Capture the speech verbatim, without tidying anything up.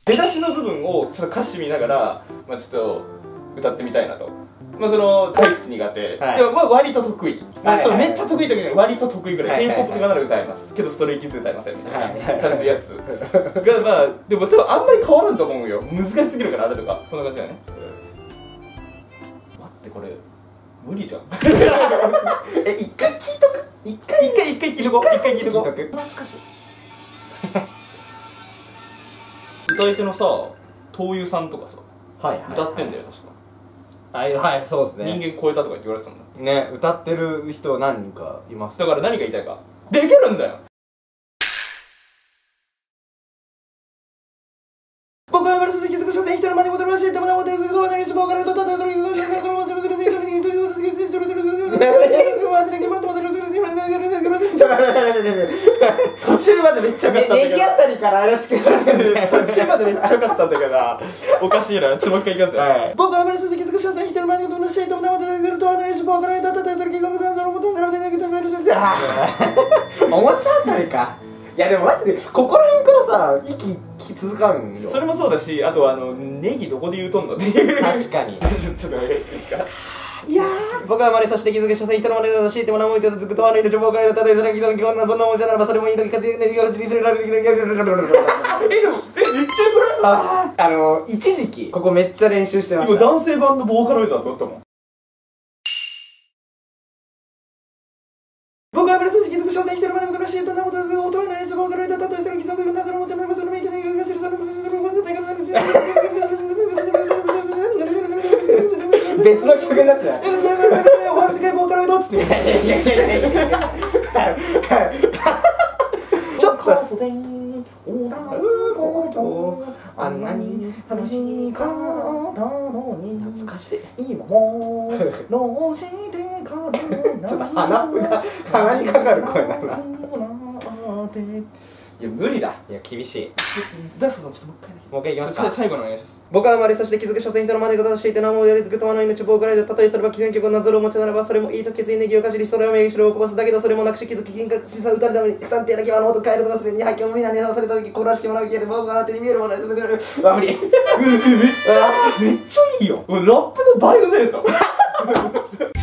出だしの部分をちょっと歌詞見ながら、まあ、ちょっと歌ってみたいなと。まあその大口苦手、はい、でもまあ割と得意、はい、そのめっちゃ得意だけど割と得意ぐらい、 K-ポップ とかなら歌えますけどストレイキッズ歌えませんみたいな感じのやつがまあでも多分あんまり変わらんと思うよ。難しすぎるからあれとかこんな感じだよね。待ってこれ無理じゃんえ一回聞いとく一回一回一回聞いとこう一回聞いとこう。懐かしい歌い手のさ東優さんとかさ、はいはいはい、歌ってんだよ確か。 はいはい、そうですね。 人間超えたとか言われてたんだね。歌ってる人何人かいます。 だから何が言いたいか、できるんだよ。僕は生まれさせ気づく所詮人の真似事らしいってもな思ってるすぐどうなりしぼうから歌ったそれそれそれそれそれそれそれそれそれそれそれ途中までめっちゃ良かったんだけど、ネギあたりから怪しくされてる途中までめっちゃ良かったんだけどおかしいな。ちょっともう一回いきますよ。僕は生まれさせ気づく所詮人の真似事らしいってもな思ってるどうなりしぼうから歌ったそれそれそれそれそれおもちゃあたりか。いやでもマジでここら辺からさ息き続かんよ。 それもそうだし、あとあのネギどこで言うとんのっていう。 確かにちょっとお願いしていいですか。 いやー、僕は生まれそして気づく所詮人の真似事らしいってもな思ってるずっとあの命を僕から歌ったそれそれそんなそんなもんじゃならばそれもいい時活躍ネギを口にするられるえでもえめっちゃよくないああの一時期ここめっちゃ練習してました。 今男性版のボーカロイドだと思ったもん。僕は生まれそして気づく所詮人の真似事らしいとな思ってるずっと音の練習ボーカロイドだったそれそれそんなそんなもんじゃならばそれもいい時活躍ネギを口にするられる別の曲になってないおはよう世界ボーカロイドっつってちょっとあんなに楽しかったのに懐かしい今もどうしてかちょっと鼻が鼻にかかる声だな。 いや無理だ。 いや厳しい。 ダスさんちょっともう一回だけもう一回いきますか。 最後のお願いします。 僕は生まれそして気づく所詮人の真似事としていて何もやりつくとはの命ボーカロイドたとえそれば既然曲をなぞるおもちゃならばそれもいいと決意ネギをかじりそれを目白をこぼすだけどそれもなくし気づき金閣しさ歌うために不安定な際の音変えるとかすでに廃墟を皆にさされた時心らしきものが消える坊主がなってに見えるものは全てのわ無理めっちゃめっちゃいいよ。ラップの倍のねえぞ